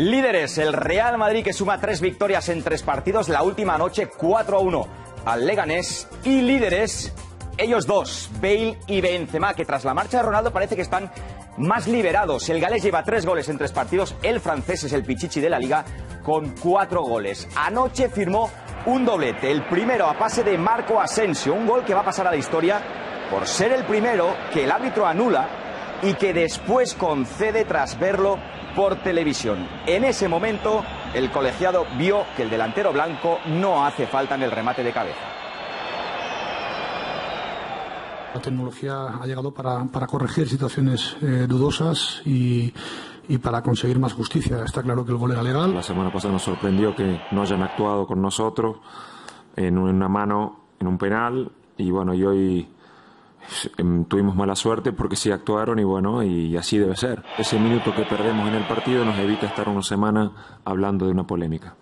Líderes, el Real Madrid, que suma 3 victorias en 3 partidos, la última noche 4-1 al Leganés. Y líderes, ellos dos, Bale y Benzema, que tras la marcha de Ronaldo parece que están más liberados. El galés lleva 3 goles en 3 partidos, el francés es el pichichi de la Liga con 4 goles. Anoche firmó un doblete, el primero a pase de Marco Asensio, un gol que va a pasar a la historia por ser el primero que el árbitro anula y que después concede tras verlo por televisión. En ese momento, el colegiado vio que el delantero blanco no hace falta en el remate de cabeza. La tecnología ha llegado para corregir situaciones dudosas y para conseguir más justicia. Está claro que el gol era legal. La semana pasada nos sorprendió que no hayan actuado con nosotros en una mano, en un penal, y bueno, y hoy tuvimos mala suerte porque sí actuaron y bueno, y así debe ser. Ese minuto que perdemos en el partido nos evita estar una semana hablando de una polémica.